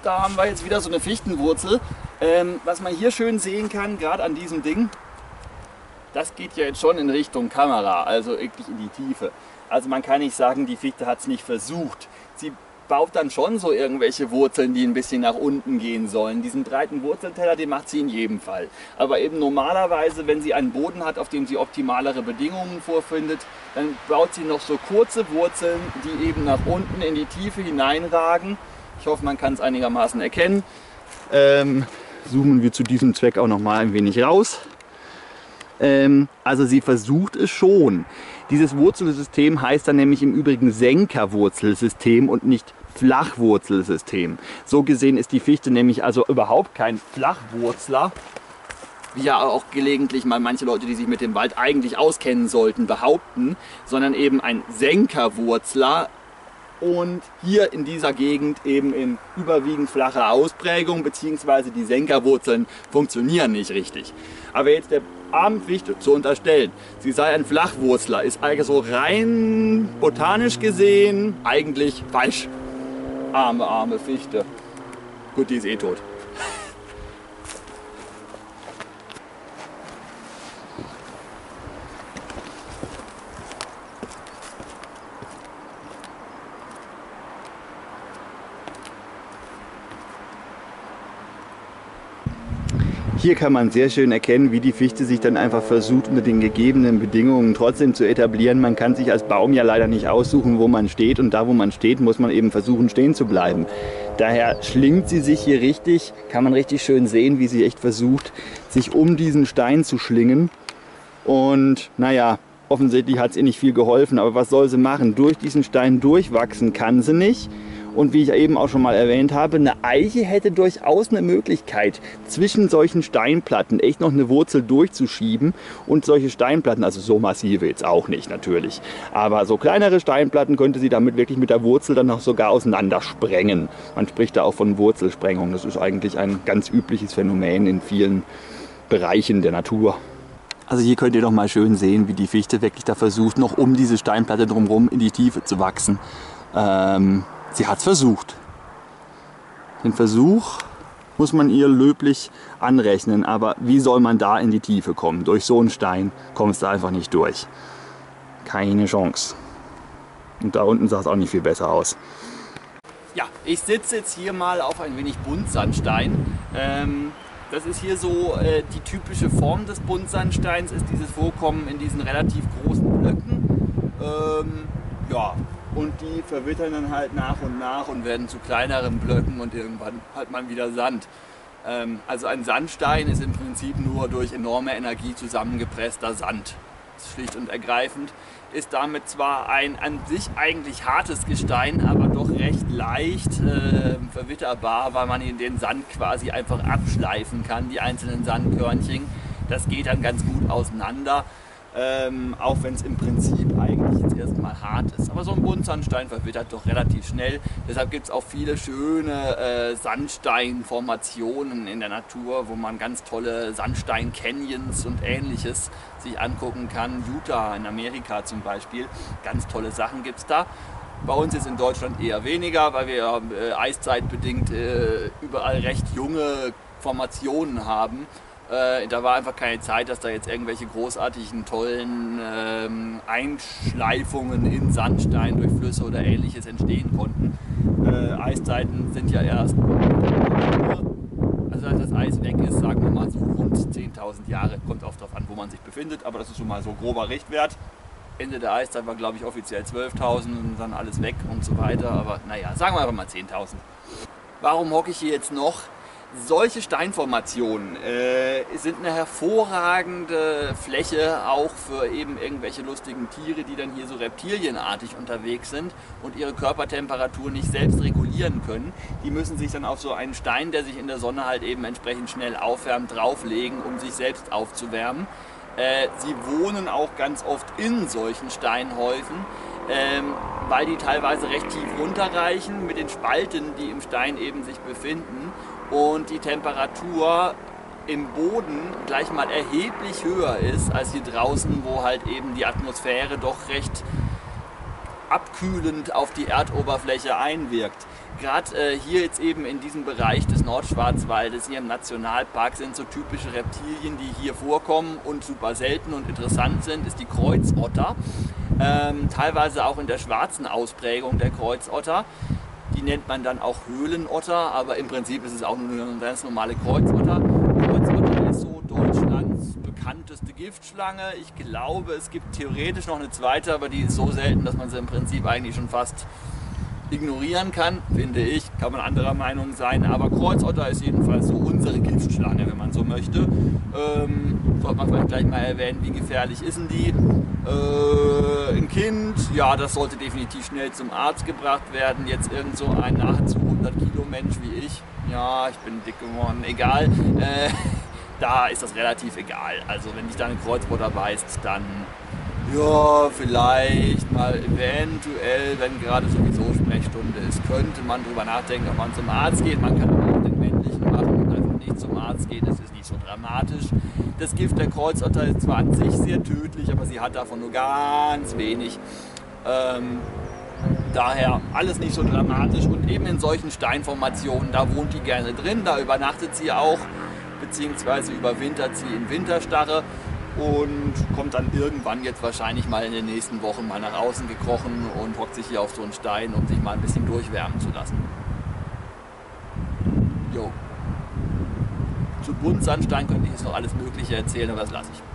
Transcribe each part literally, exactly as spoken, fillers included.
da haben wir jetzt wieder so eine Fichtenwurzel. Ähm, was man hier schön sehen kann, gerade an diesem Ding, das geht ja jetzt schon in Richtung Kamera, also wirklich in die Tiefe. Also man kann nicht sagen, die Fichte hat es nicht versucht. Sie baut dann schon so irgendwelche Wurzeln, die ein bisschen nach unten gehen sollen. Diesen breiten Wurzelteller, den macht sie in jedem Fall. Aber eben normalerweise, wenn sie einen Boden hat, auf dem sie optimalere Bedingungen vorfindet, dann baut sie noch so kurze Wurzeln, die eben nach unten in die Tiefe hineinragen. Ich hoffe, man kann es einigermaßen erkennen. Ähm, zoomen wir zu diesem Zweck auch noch mal ein wenig raus. Ähm, also sie versucht es schon. Dieses Wurzelsystem heißt dann nämlich im Übrigen Senkerwurzelsystem und nicht Flachwurzelsystem. So gesehen ist die Fichte nämlich also überhaupt kein Flachwurzler, wie ja auch gelegentlich mal manche Leute, die sich mit dem Wald eigentlich auskennen sollten, behaupten, sondern eben ein Senkerwurzler. Und hier in dieser Gegend eben in überwiegend flacher Ausprägung, beziehungsweise die Senkerwurzeln funktionieren nicht richtig. Aber jetzt der armen Fichte zu unterstellen, sie sei ein Flachwurzler, ist also rein botanisch gesehen eigentlich falsch. Arme, arme Fichte. Gut, die ist eh tot. Hier kann man sehr schön erkennen, wie die Fichte sich dann einfach versucht, unter den gegebenen Bedingungen trotzdem zu etablieren. Man kann sich als Baum ja leider nicht aussuchen, wo man steht, und da, wo man steht, muss man eben versuchen, stehen zu bleiben. Daher schlingt sie sich hier richtig, kann man richtig schön sehen, wie sie echt versucht, sich um diesen Stein zu schlingen. Und naja, offensichtlich hat es ihr nicht viel geholfen, aber was soll sie machen? Durch diesen Stein durchwachsen kann sie nicht. Und wie ich eben auch schon mal erwähnt habe, eine Eiche hätte durchaus eine Möglichkeit, zwischen solchen Steinplatten echt noch eine Wurzel durchzuschieben. Und solche Steinplatten, also so massive jetzt auch nicht natürlich, aber so kleinere Steinplatten könnte sie damit wirklich mit der Wurzel dann noch sogar auseinander sprengen. Man spricht da auch von Wurzelsprengung. Das ist eigentlich ein ganz übliches Phänomen in vielen Bereichen der Natur. Also hier könnt ihr doch mal schön sehen, wie die Fichte wirklich da versucht, noch um diese Steinplatte drumherum in die Tiefe zu wachsen. Ähm, Sie hat es versucht. Den Versuch muss man ihr löblich anrechnen, aber wie soll man da in die Tiefe kommen? Durch so einen Stein kommst du einfach nicht durch. Keine Chance. Und da unten sah es auch nicht viel besser aus. Ja, ich sitze jetzt hier mal auf ein wenig Buntsandstein. Ähm, das ist hier so äh, die typische Form des Buntsandsteins, ist dieses Vorkommen in diesen relativ großen Blöcken. Ähm, ja. Und die verwittern dann halt nach und nach und werden zu kleineren Blöcken und irgendwann hat man wieder Sand. Ähm, also ein Sandstein ist im Prinzip nur durch enorme Energie zusammengepresster Sand. Das ist schlicht und ergreifend. Ist damit zwar ein an sich eigentlich hartes Gestein, aber doch recht leicht äh, verwitterbar, weil man in den Sand quasi einfach abschleifen kann, die einzelnen Sandkörnchen. Das geht dann ganz gut auseinander. Ähm, auch wenn es im Prinzip eigentlich jetzt erstmal hart ist. Aber so ein Buntsandstein verwittert doch relativ schnell. Deshalb gibt es auch viele schöne äh, Sandsteinformationen in der Natur, wo man ganz tolle Sandstein-Canyons und ähnliches sich angucken kann. Utah in Amerika zum Beispiel, ganz tolle Sachen gibt es da. Bei uns ist in Deutschland eher weniger, weil wir äh, eiszeitbedingt äh, überall recht junge Formationen haben. Äh, da war einfach keine Zeit, dass da jetzt irgendwelche großartigen, tollen ähm, Einschleifungen in Sandstein durch Flüsse oder ähnliches entstehen konnten. Äh, Eiszeiten sind ja erst, also als das Eis weg ist, sagen wir mal so rund zehntausend Jahre, kommt auch darauf an, wo man sich befindet, aber das ist schon mal so grober Richtwert. Ende der Eiszeit war, glaube ich, offiziell zwölftausend und dann alles weg und so weiter, aber naja, sagen wir einfach mal zehntausend. Warum hocke ich hier jetzt noch? Solche Steinformationen äh, sind eine hervorragende Fläche auch für eben irgendwelche lustigen Tiere, die dann hier so reptilienartig unterwegs sind und ihre Körpertemperatur nicht selbst regulieren können. Die müssen sich dann auf so einen Stein, der sich in der Sonne halt eben entsprechend schnell aufwärmt, drauflegen, um sich selbst aufzuwärmen. Äh, sie wohnen auch ganz oft in solchen Steinhäufen, ähm, weil die teilweise recht tief runterreichen mit den Spalten, die im Stein eben sich befinden. Und die Temperatur im Boden gleich mal erheblich höher ist als hier draußen, wo halt eben die Atmosphäre doch recht abkühlend auf die Erdoberfläche einwirkt. Gerade äh, hier jetzt eben in diesem Bereich des Nordschwarzwaldes, hier im Nationalpark, sind so typische Reptilien, die hier vorkommen und super selten und interessant sind, ist die Kreuzotter. Ähm, teilweise auch in der schwarzen Ausprägung der Kreuzotter. Die nennt man dann auch Höhlenotter, aber im Prinzip ist es auch nur eine ganz normale Kreuzotter. Kreuzotter ist so Deutschlands bekannteste Giftschlange. Ich glaube, es gibt theoretisch noch eine zweite, aber die ist so selten, dass man sie im Prinzip eigentlich schon fast ignorieren kann, finde ich. Kann man anderer Meinung sein, aber Kreuzotter ist jedenfalls so unsere Giftschlange, wenn man so möchte. Ähm, sollte man vielleicht gleich mal erwähnen, wie gefährlich ist denn die? Äh, ein Kind, ja, das sollte definitiv schnell zum Arzt gebracht werden. Jetzt irgend so ein nahezu hundert Kilo Mensch wie ich, ja, ich bin dick geworden, egal. Äh, da ist das relativ egal. Also wenn dich da eine Kreuzotter beißt, dann ja, vielleicht mal eventuell, wenn gerade sowieso Sprechstunde ist, könnte man darüber nachdenken, ob man zum Arzt geht. Man kann aber auch den männlichen machen und einfach nicht zum Arzt gehen. Das ist nicht so dramatisch. Das Gift der Kreuzotter ist zwar an sich sehr tödlich, aber sie hat davon nur ganz wenig. Ähm, daher alles nicht so dramatisch. Und eben in solchen Steinformationen, da wohnt die gerne drin, da übernachtet sie auch, beziehungsweise überwintert sie in Winterstarre. Und kommt dann irgendwann jetzt wahrscheinlich mal in den nächsten Wochen mal nach außen gekrochen und hockt sich hier auf so einen Stein, um sich mal ein bisschen durchwärmen zu lassen. Jo. Zu Buntsandstein könnte ich jetzt noch alles Mögliche erzählen, aber das lasse ich.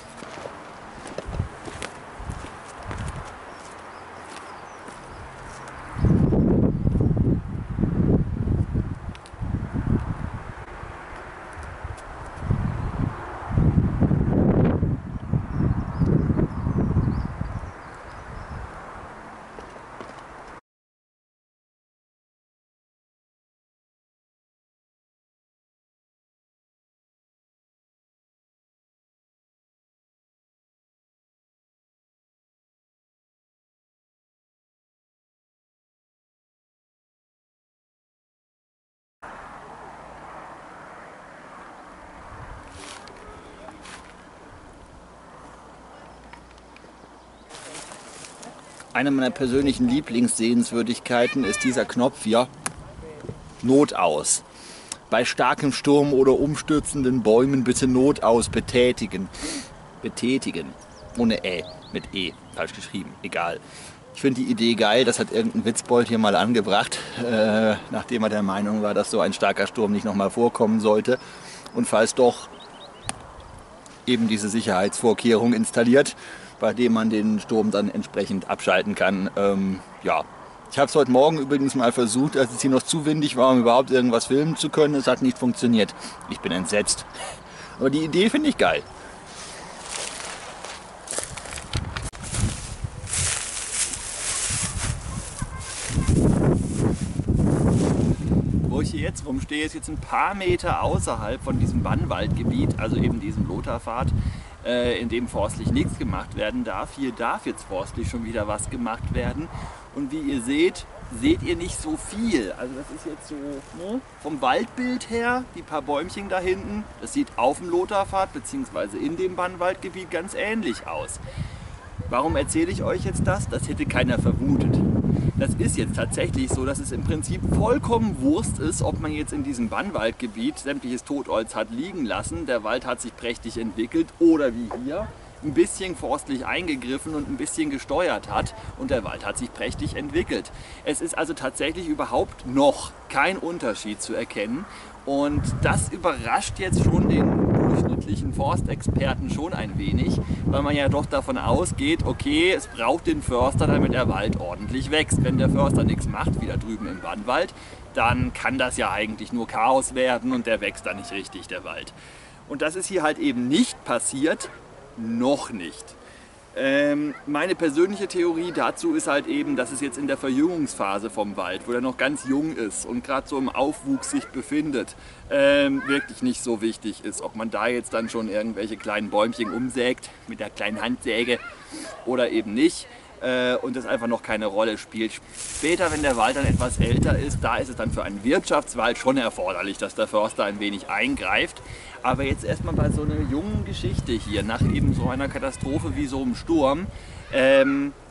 Eine meiner persönlichen Lieblingssehenswürdigkeiten ist dieser Knopf hier, Notaus. Bei starkem Sturm oder umstürzenden Bäumen bitte Notaus betätigen. Betätigen. Ohne Ä, mit E, falsch geschrieben, egal. Ich finde die Idee geil, das hat irgendein Witzbold hier mal angebracht, äh, nachdem er der Meinung war, dass so ein starker Sturm nicht nochmal vorkommen sollte. Und falls doch, eben diese Sicherheitsvorkehrung installiert, bei dem man den Sturm dann entsprechend abschalten kann. Ähm, ja, ich habe es heute Morgen übrigens mal versucht, als es hier noch zu windig war, um überhaupt irgendwas filmen zu können. Es hat nicht funktioniert. Ich bin entsetzt. Aber die Idee finde ich geil. Wo ich hier jetzt rumstehe, ist jetzt ein paar Meter außerhalb von diesem Bannwaldgebiet, also eben diesem Lothar-Pfad, in dem forstlich nichts gemacht werden darf. Hier darf jetzt forstlich schon wieder was gemacht werden. Und wie ihr seht, seht ihr nicht so viel. Also das ist jetzt so, ne, vom Waldbild her, die paar Bäumchen da hinten, das sieht auf dem Lothar-Pfad bzw. in dem Bannwaldgebiet ganz ähnlich aus. Warum erzähle ich euch jetzt das? Das hätte keiner vermutet. Das ist jetzt tatsächlich so, dass es im Prinzip vollkommen Wurst ist, ob man jetzt in diesem Bannwaldgebiet sämtliches Totholz hat liegen lassen, der Wald hat sich prächtig entwickelt, oder wie hier ein bisschen forstlich eingegriffen und ein bisschen gesteuert hat und der Wald hat sich prächtig entwickelt. Es ist also tatsächlich überhaupt noch kein Unterschied zu erkennen und das überrascht jetzt schon den durchschnittlichen Forstexperten schon ein wenig, weil man ja doch davon ausgeht, okay, es braucht den Förster, damit der Wald ordentlich wächst. Wenn der Förster nichts macht, wie da drüben im Bannwald, dann kann das ja eigentlich nur Chaos werden und der wächst dann nicht richtig, der Wald. Und das ist hier halt eben nicht passiert, noch nicht. Ähm, meine persönliche Theorie dazu ist halt eben, dass es jetzt in der Verjüngungsphase vom Wald, wo er noch ganz jung ist und gerade so im Aufwuchs sich befindet, ähm, wirklich nicht so wichtig ist, ob man da jetzt dann schon irgendwelche kleinen Bäumchen umsägt mit der kleinen Handsäge oder eben nicht. Äh, und das einfach noch keine Rolle spielt. Später, wenn der Wald dann etwas älter ist, da ist es dann für einen Wirtschaftswald schon erforderlich, dass der Förster ein wenig eingreift. Aber jetzt erstmal bei so einer jungen Geschichte hier, nach eben so einer Katastrophe wie so einem Sturm, ähm,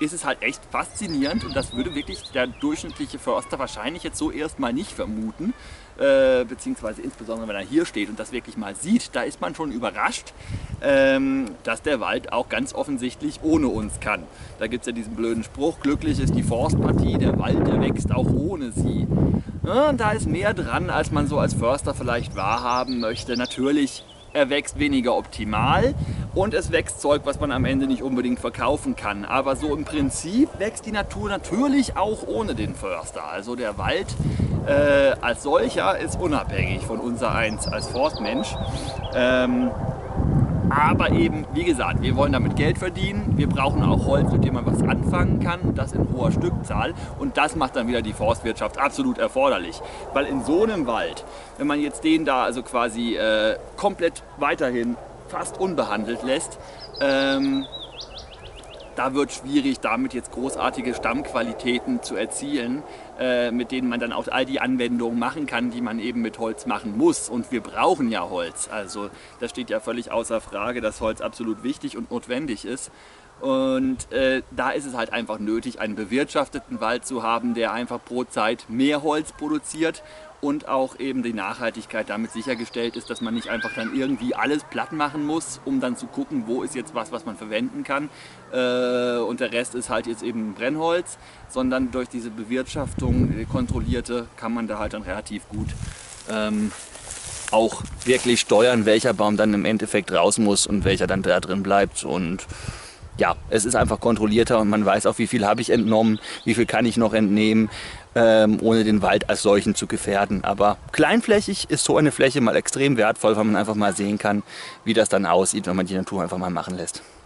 ist es halt echt faszinierend und das würde wirklich der durchschnittliche Förster wahrscheinlich jetzt so erstmal nicht vermuten, äh, beziehungsweise insbesondere wenn er hier steht und das wirklich mal sieht, da ist man schon überrascht, ähm, dass der Wald auch ganz offensichtlich ohne uns kann. Da gibt es ja diesen blöden Spruch, glücklich ist die Forstpartie, der Wald, der wächst auch ohne sie. Ja, und da ist mehr dran, als man so als Förster vielleicht wahrhaben möchte. Natürlich, er wächst weniger optimal und es wächst Zeug, was man am Ende nicht unbedingt verkaufen kann. Aber so im Prinzip wächst die Natur natürlich auch ohne den Förster. Also der Wald äh, als solcher ist unabhängig von unser eins als Forstmensch. Ähm, aber eben, wie gesagt, wir wollen damit Geld verdienen. Wir brauchen auch Holz, mit dem man was anfangen kann, das in hoher Stückzahl. Und das macht dann wieder die Forstwirtschaft absolut erforderlich. Weil in so einem Wald, wenn man jetzt den da also quasi äh, komplett weiterhin fast unbehandelt lässt, ähm, da wird schwierig, damit jetzt großartige Stammqualitäten zu erzielen, äh, mit denen man dann auch all die Anwendungen machen kann, die man eben mit Holz machen muss. Und wir brauchen ja Holz. Also das steht ja völlig außer Frage, dass Holz absolut wichtig und notwendig ist. Und äh, da ist es halt einfach nötig, einen bewirtschafteten Wald zu haben, der einfach pro Zeit mehr Holz produziert und auch eben die Nachhaltigkeit damit sichergestellt ist, dass man nicht einfach dann irgendwie alles platt machen muss, um dann zu gucken, wo ist jetzt was, was man verwenden kann äh, und der Rest ist halt jetzt eben Brennholz, sondern durch diese Bewirtschaftung, die kontrollierte, kann man da halt dann relativ gut ähm, auch wirklich steuern, welcher Baum dann im Endeffekt raus muss und welcher dann da drin bleibt. Und ja, es ist einfach kontrollierter und man weiß auch, wie viel habe ich entnommen, wie viel kann ich noch entnehmen, ähm, ohne den Wald als solchen zu gefährden. Aber kleinflächig ist so eine Fläche mal extrem wertvoll, weil man einfach mal sehen kann, wie das dann aussieht, wenn man die Natur einfach mal machen lässt.